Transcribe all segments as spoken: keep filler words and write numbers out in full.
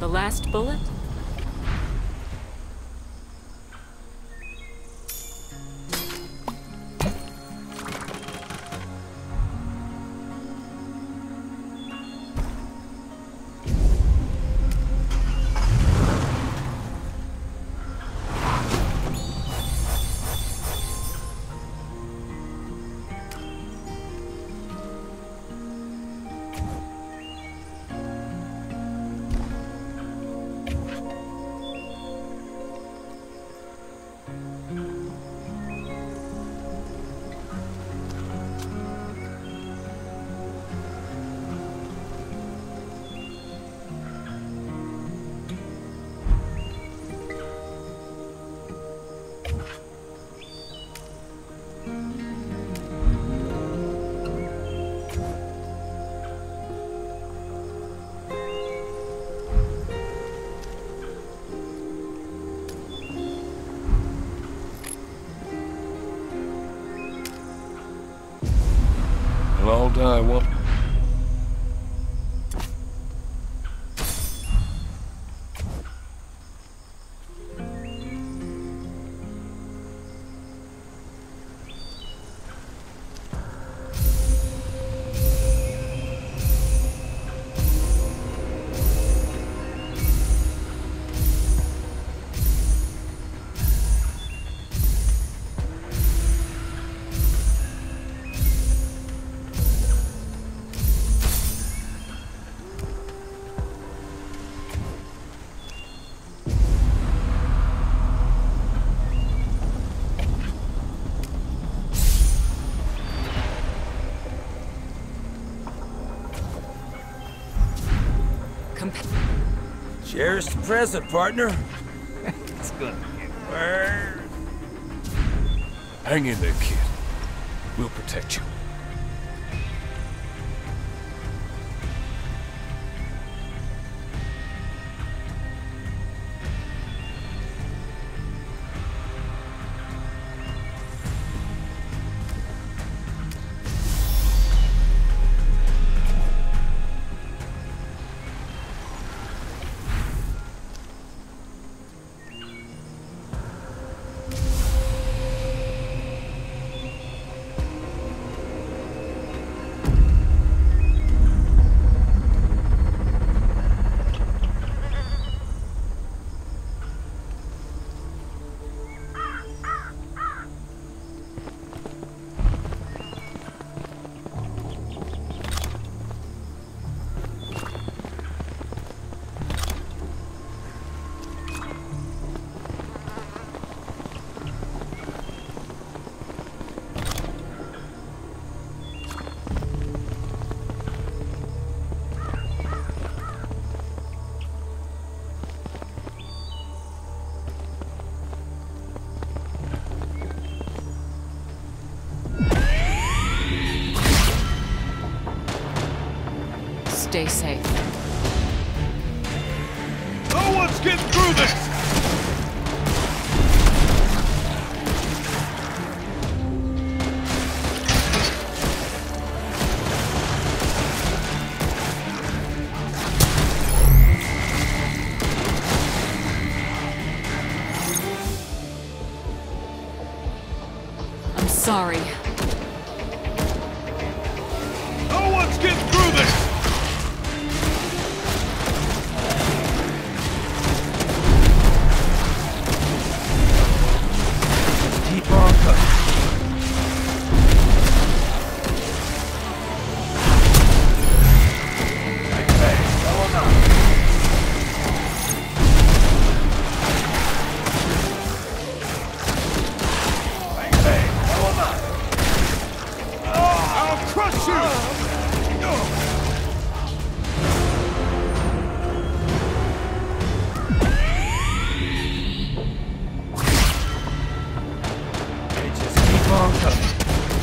last bullet? We'll all die one. Cherish the present, partner. It's gonna get worse. Hang in there, kid. We'll protect you. Stay safe. No one's getting through this! I'm sorry. No one's getting through this! Keep on coming. Bang, bang, going on. Bang, bang, going on. I'll crush you! Hey, just keep on coming.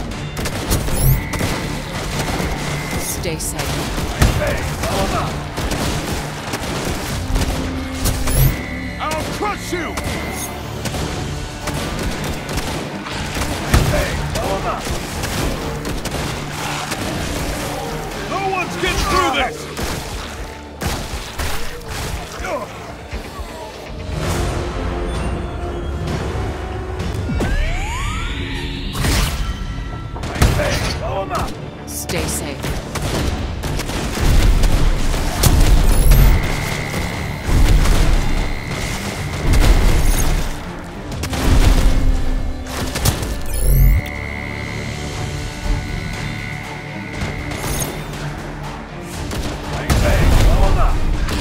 Stay safe. Bang, bang, going on. I'll crush you! Bang, going on. No one's getting through this! Ugh. Stay safe. Bang, bang, blow 'em up.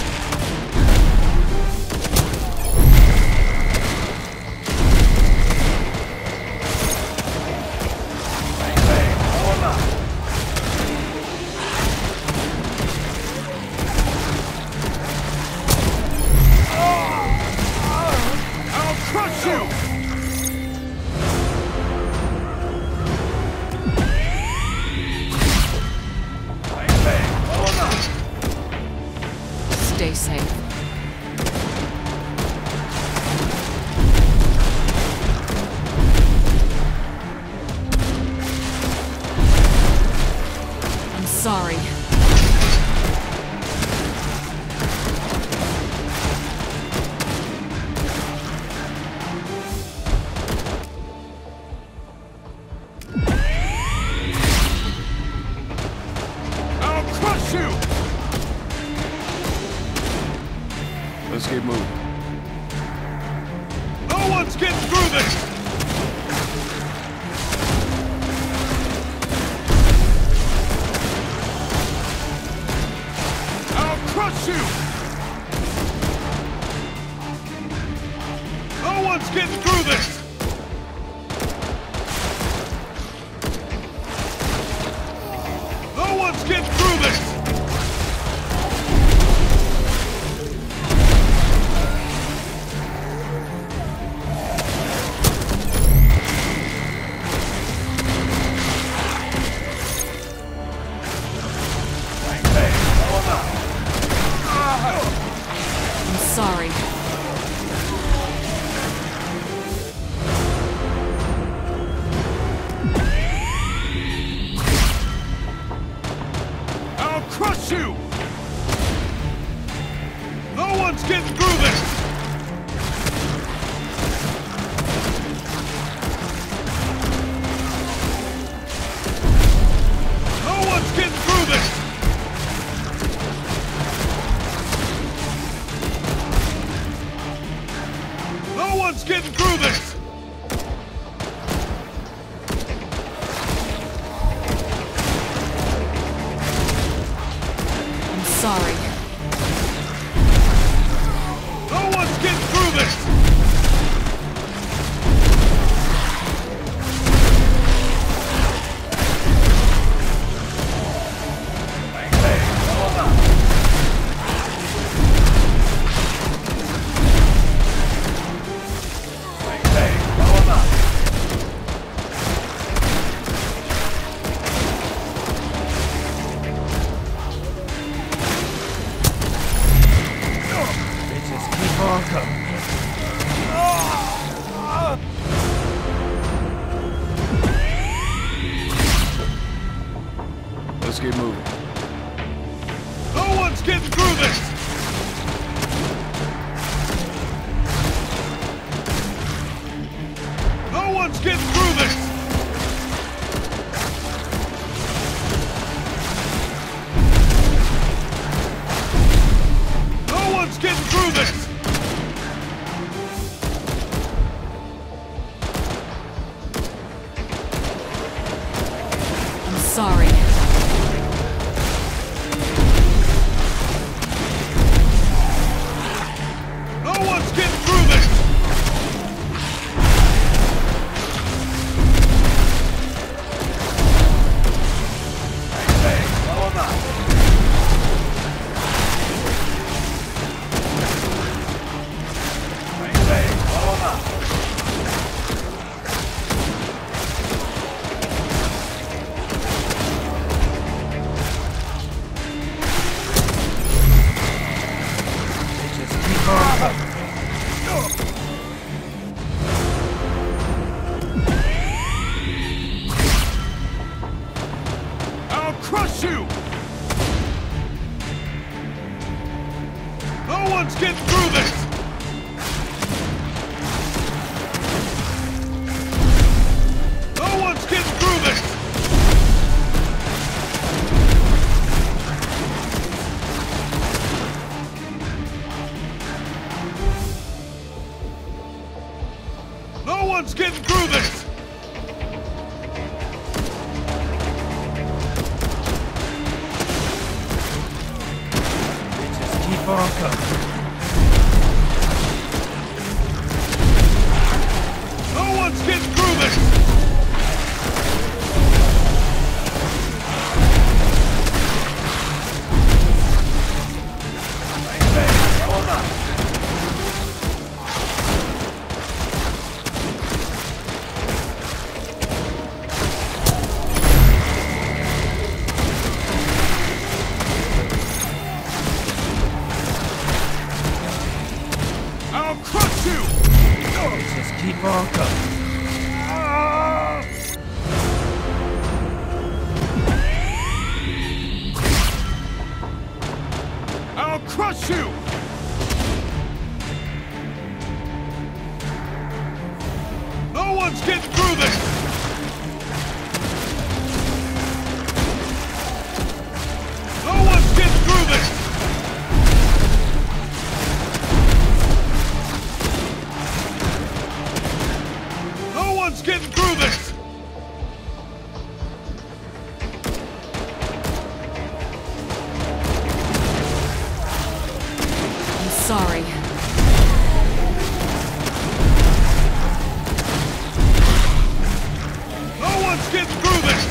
Bang, bang, blow 'em up. I'll crush you! Bang, bang, blow 'em up. Stay safe. I'm sorry. I'll crush you! Let's get moving. No one's getting through this! I'll crush you! No one's getting through this! No one's getting through this! Bang, bang, blow 'em up. I'm sorry. I'll crush you! No one's getting through this! No one's getting through this! No one's getting through this! I'm sorry. No one's getting through this! Bang, bang, blow 'em up. Bang, bang, blow 'em up. Bitches keep on coming. Let's get moving. No one's getting through this! No one's getting through this! No one's getting through this! I'm sorry. No one's getting through this! Bang, bang, blow 'em up. Bang, bang, blow 'em up. Bitches keep on coming. I'll crush you! No one's getting through this! No one's getting through this! keep on coming. No one's getting through this! I'll crush you! Just keep on coming. I'll crush you! No one's getting through this! No one's getting through this! No one's getting through this! I'm sorry. No one's getting through this!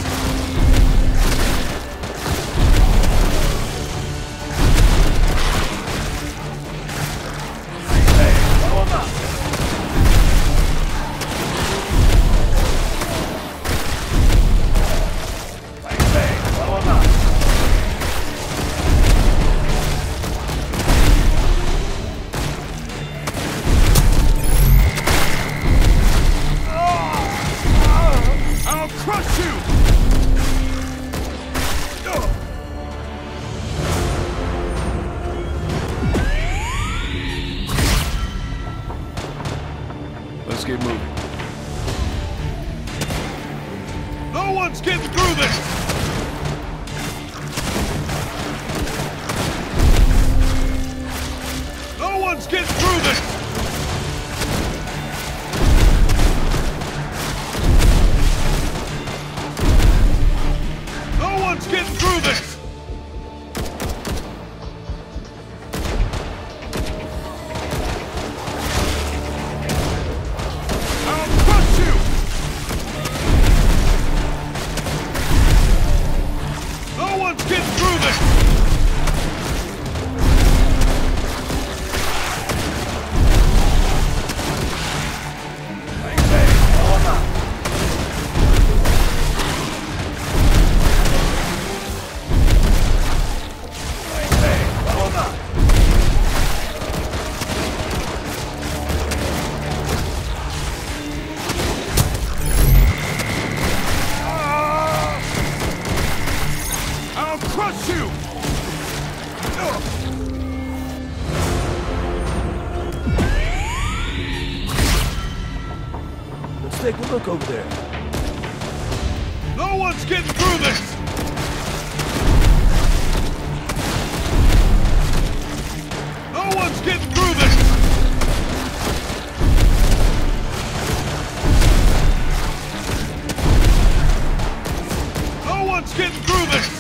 I'll crush you! Let's get moving. No one's getting through this! No one's getting through this! No one's getting through this! I'll crush you! No one's getting through this! I'll crush you! Let's take a look over there. No one's getting through this! No one's getting through this! No one's getting through this!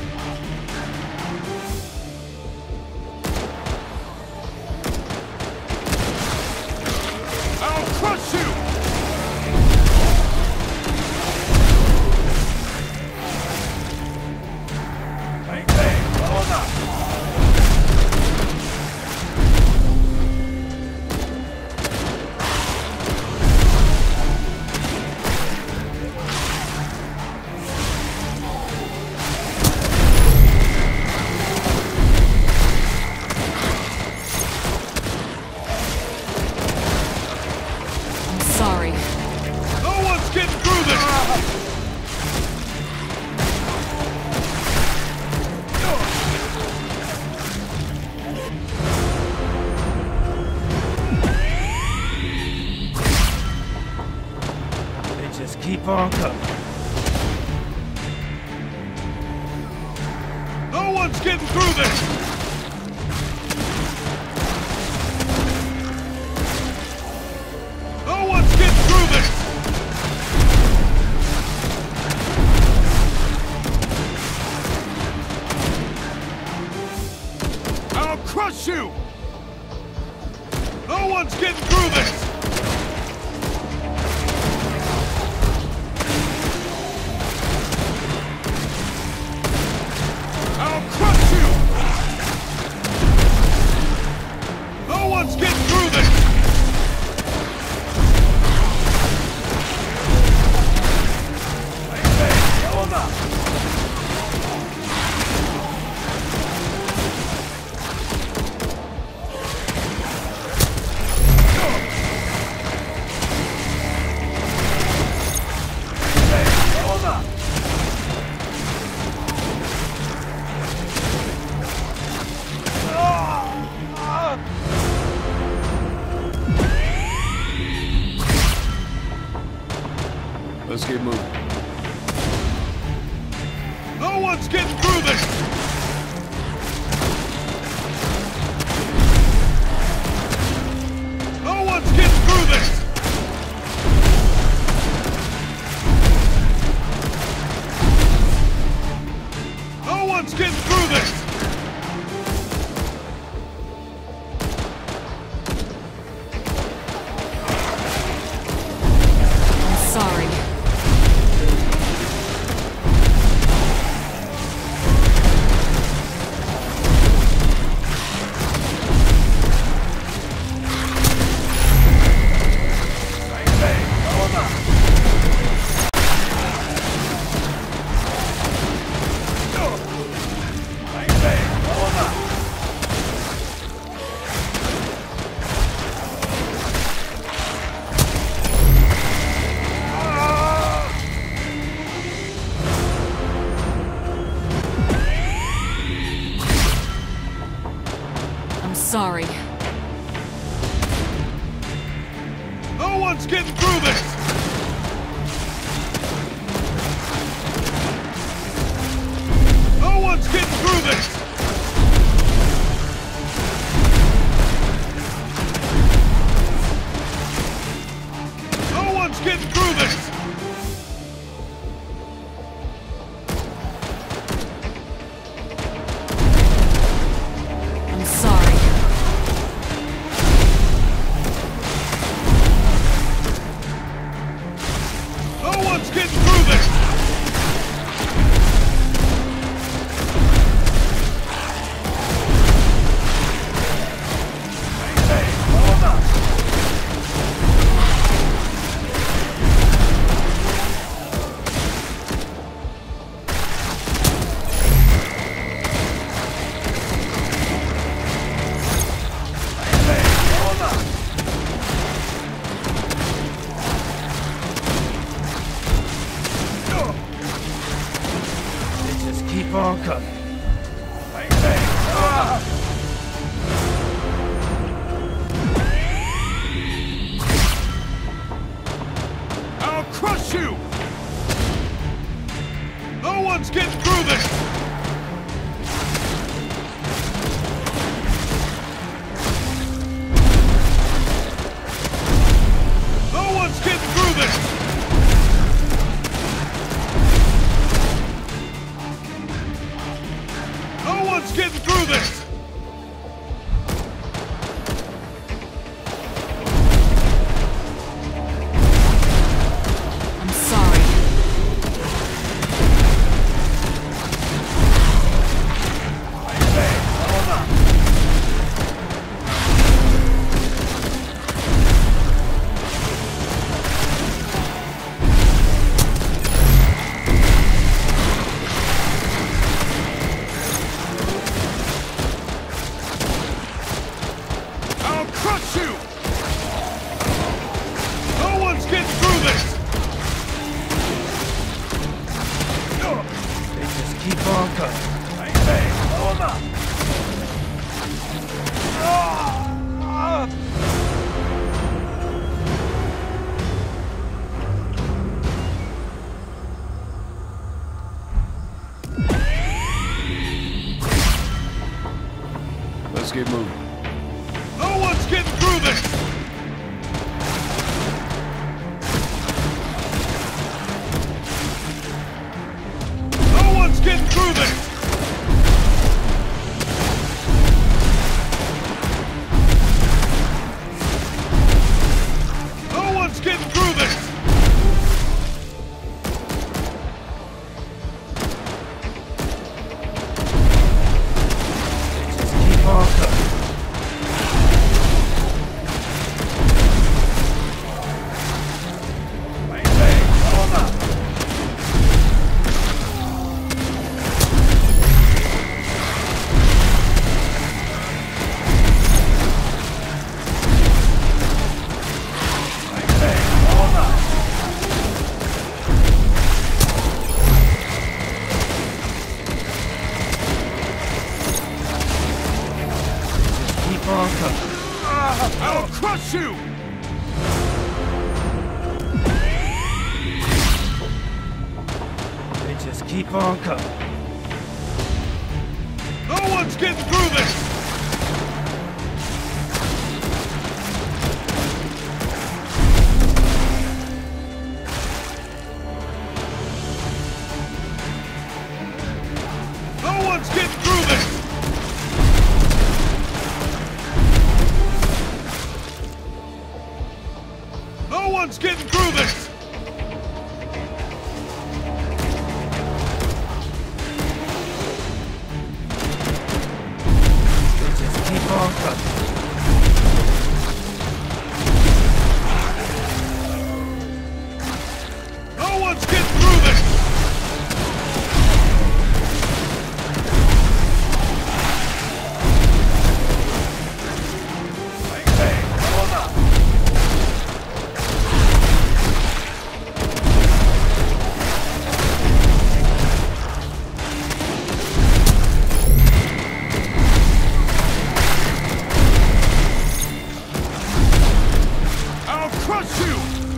I'll crush you! Bang, bang, blow up! I'm sorry. No one's getting through this! They just keep on coming. No one's getting through this! No one's getting through this! I'll crush crush you! No one's getting through this! I'll crush you! No one's getting through this! Hold up! Let's get moving. No one's getting through this! No one's getting through this! No one's getting through this! I'm sorry. I'm sorry. No one's getting through this! No one's getting through this! No one's getting through this! I'm sorry. No one's getting through this! Keep on coming. I'll crush you! No one's getting through this! No one's getting through this! No one's getting through this! I'm sorry. I'll crush you! No one's getting through this! They just keep on coming. Let's get moving. No one's getting through this! No one's getting through this! crush you! They just keep on coming. No one's getting through this! No one's getting through this! No one's getting through this! They just keep on coming. No one's getting through this! I'll crush you!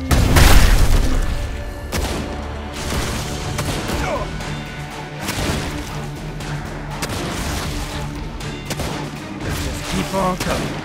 They just keep on coming.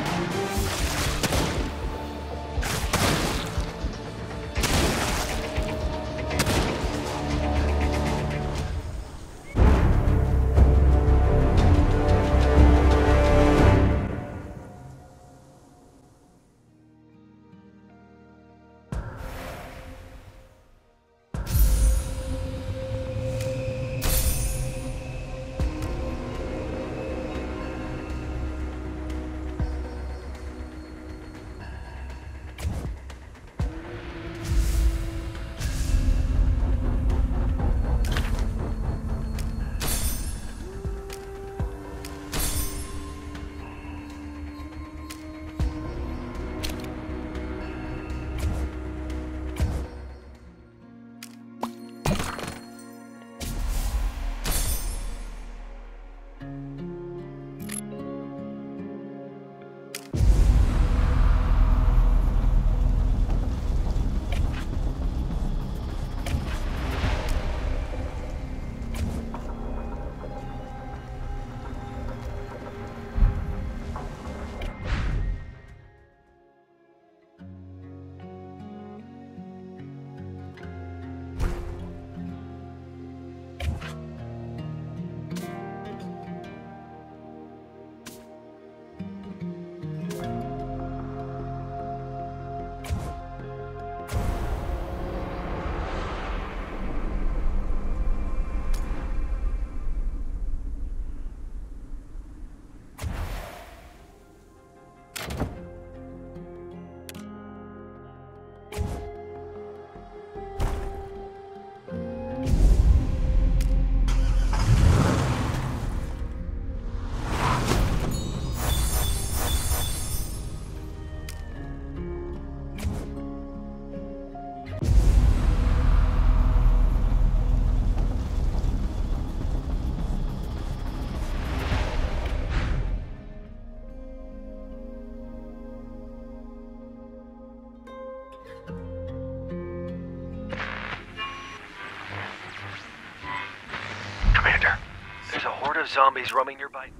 Of zombies roaming nearby.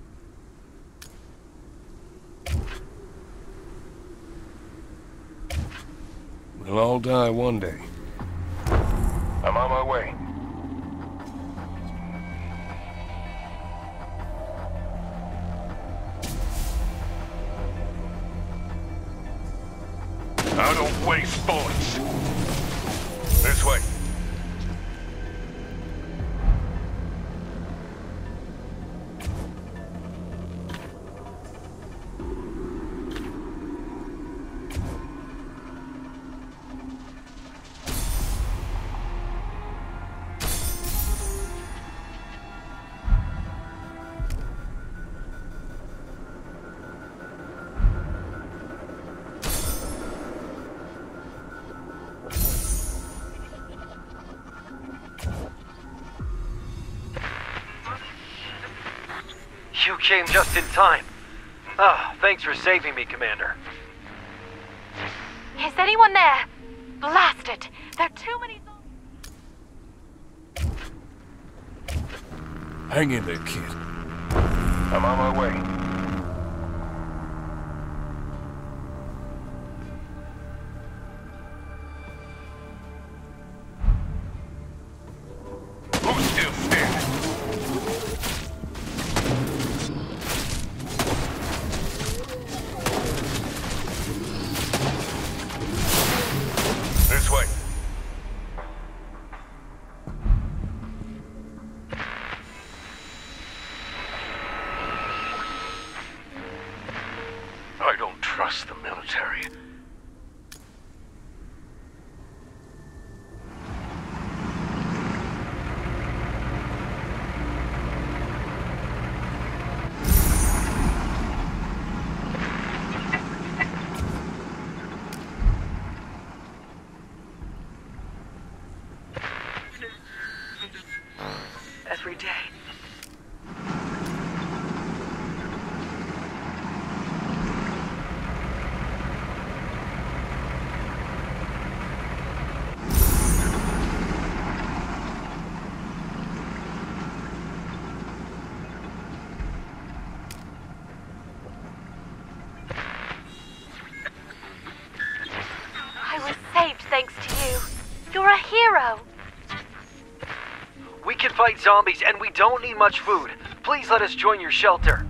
We'll all die one day. I'm on my way. I don't waste bullets. This way. You came just in time. Ah, thanks for saving me, Commander. Is anyone there? Blast it! There are too many zombies. Hang in there, kid. I'm on my way. Who's still standing? This way. I don't trust the military. Every day. I was saved thanks to you. You're a hero. We can fight zombies, and we don't need much food. Please let us join your shelter.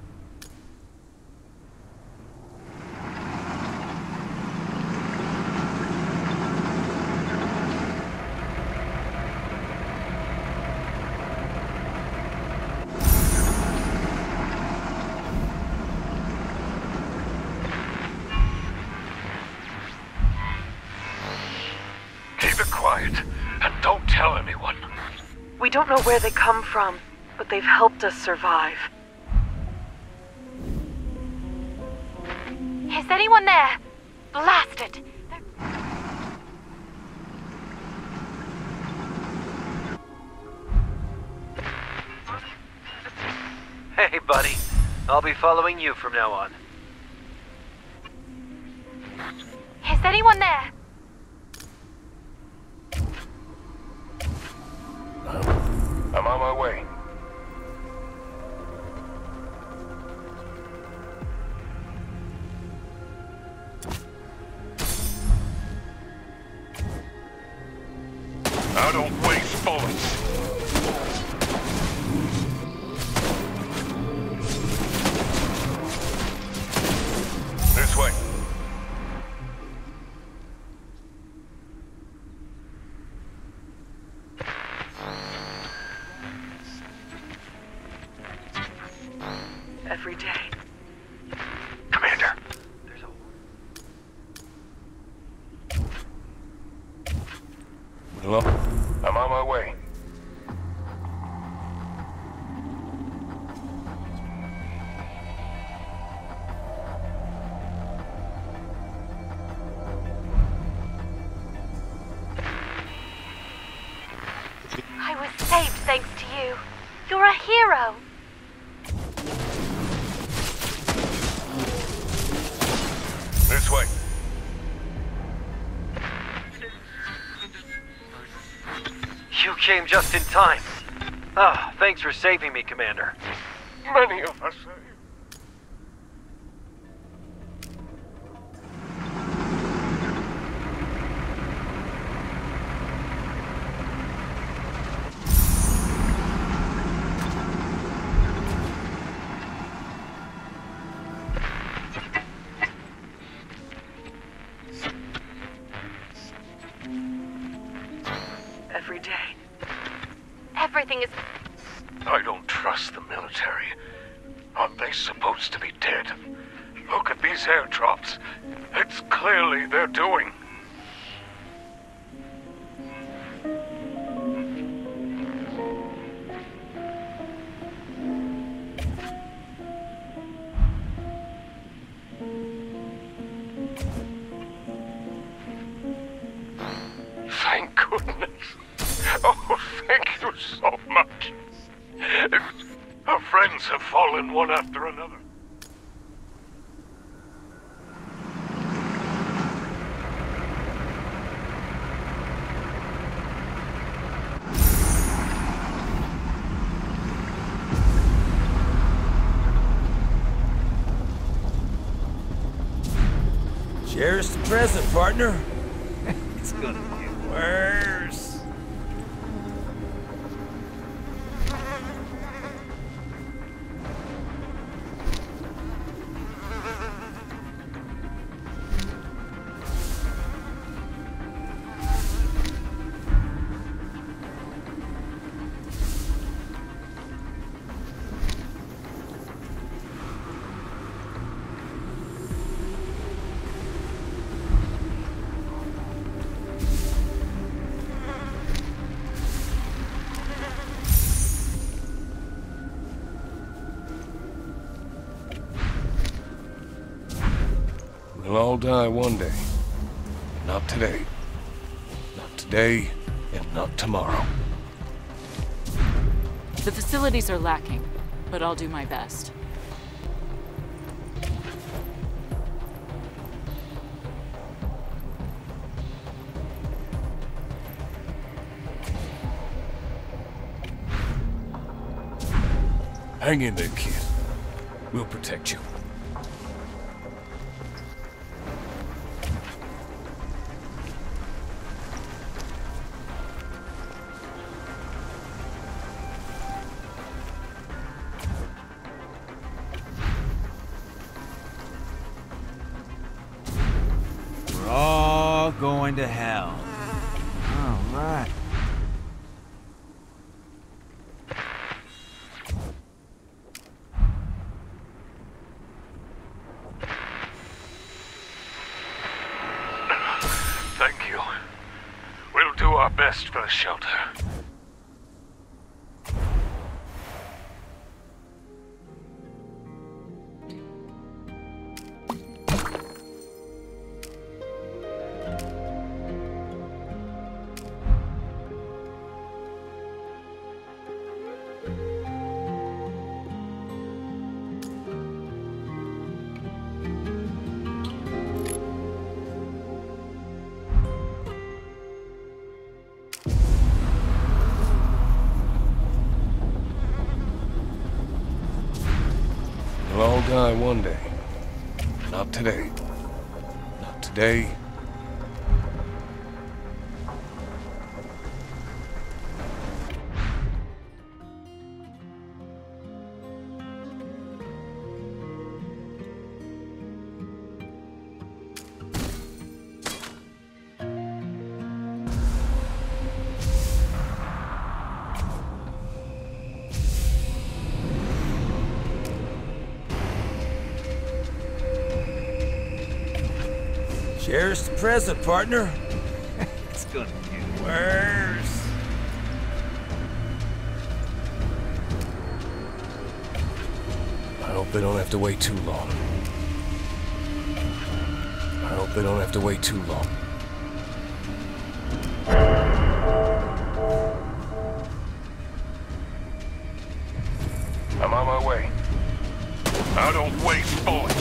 Keep it quiet, and don't tell anyone. We don't know where they come from, but they've helped us survive. Is anyone there? Blast it! Hey, buddy. I'll be following you from now on. Is anyone there? I'm on my way. I don't waste bullets. This way. Every day. Commander, there's a... Hello? I'm on my way. I was saved thanks to you. You're a hero. This way. You came just in time. Ah, thanks for saving me, Commander. Many of us. Every day. Everything is... I don't trust the military. Aren't they supposed to be dead? Look at these airdrops. It's clearly their doing. Thank goodness. Oh, thank you so much. Our friends have fallen one after another. Cheers to present, partner. It's gonna get worse. We'll all die one day. Not today. Not today, and not tomorrow. The facilities are lacking, but I'll do my best. Hang in there, kid. We'll protect you. We're all going to hell. All right. Thank you. We'll do our best for the shelter. We'll all die one day. Not today. Not today. Cheers to present, partner. It's gonna get worse. I hope they don't have to wait too long. I hope they don't have to wait too long. I'm on my way. I don't waste bullets.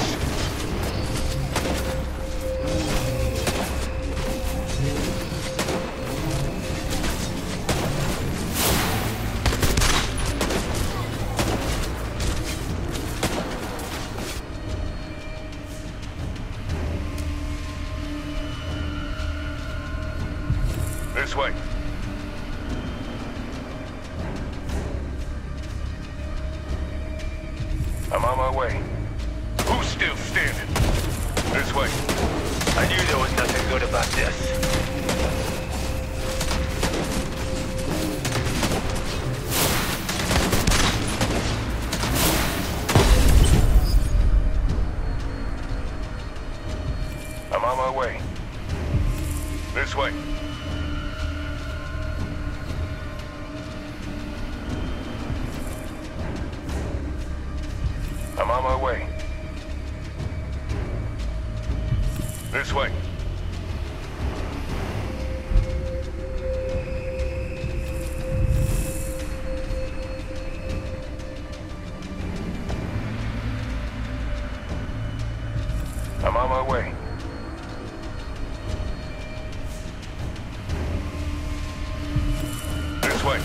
This way. I'm on my way. Who's still standing? This way. I knew there was nothing good about this. I'm on my way. This way. I'm on my way. This way. I'm on my way. This way.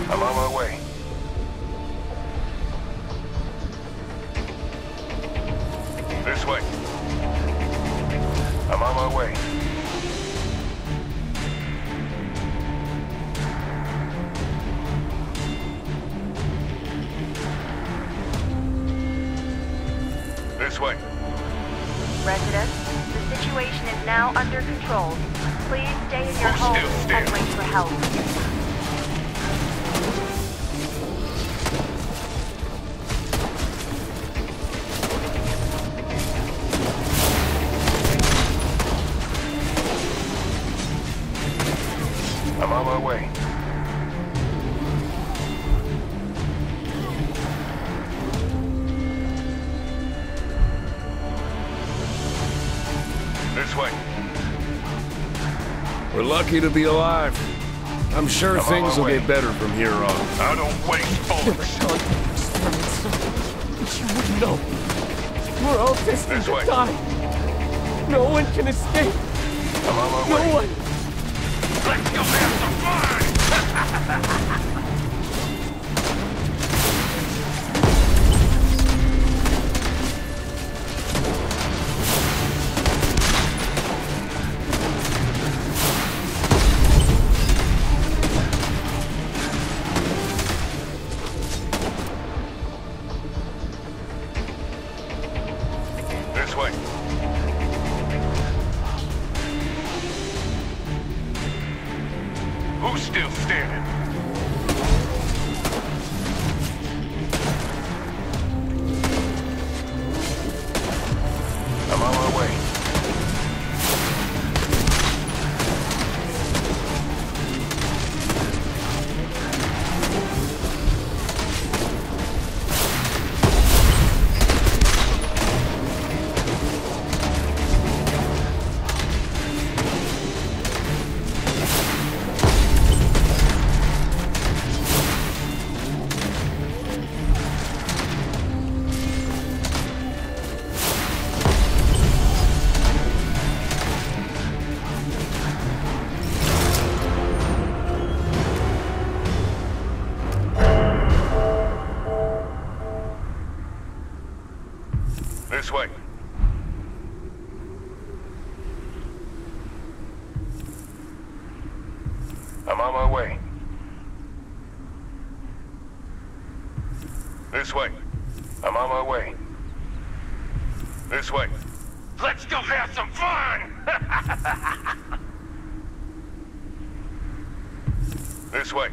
I'm on my way. This way. I'm on my way. This way. Residents, the situation is now under control. Please stay in your Hold homes still, still. and wait for help. I'm on my way. This way. We're lucky to be alive. I'm sure I'm on things my will way. get better from here on. I don't waste bullets. Gone through the experiments, so you wouldn't know. We're all destined This to way. die. No one can escape. I'm on my No way. one. Let's go have some fun! This way. Who's still standing? I'm on my way. This way. I'm on my way. This way. I'm on my way. This way. Let's go have some fun! This way.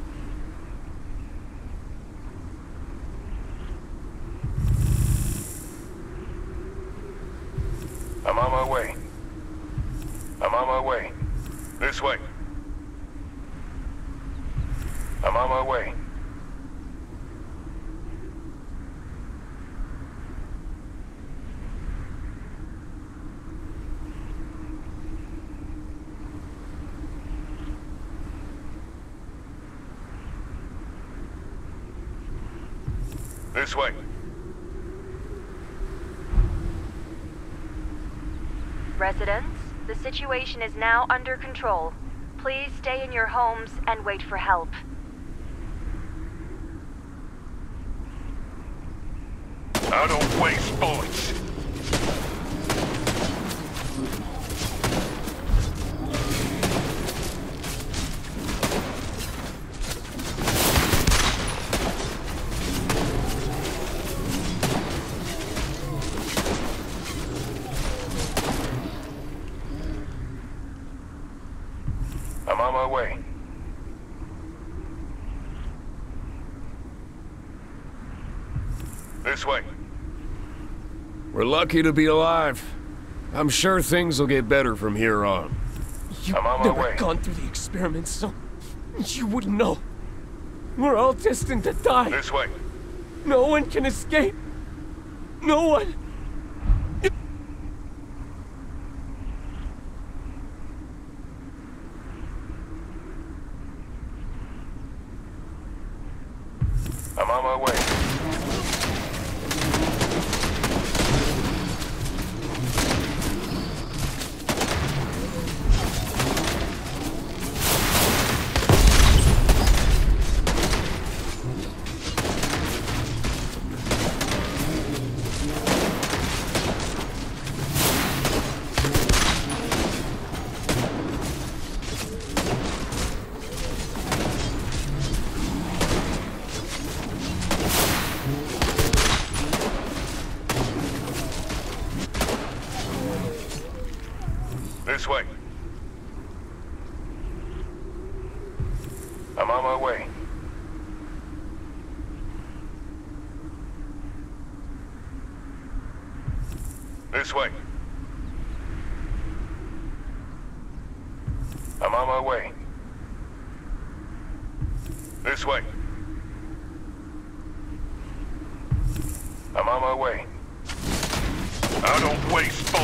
I'm on my way. I'm on my way. This way. I'm on my way. This way. Residents, the situation is now under control. Please stay in your homes and wait for help. I don't waste bullets. I'm on my way. This way. We're lucky to be alive. I'm sure things will get better from here on. You've I'm on my never way. gone through the experiments, so you wouldn't know. We're all destined to die. This way. No one can escape. No one. I'm on my way. I'm on my way. This way. I'm on my way. This way. I'm on my way. I don't waste bullets.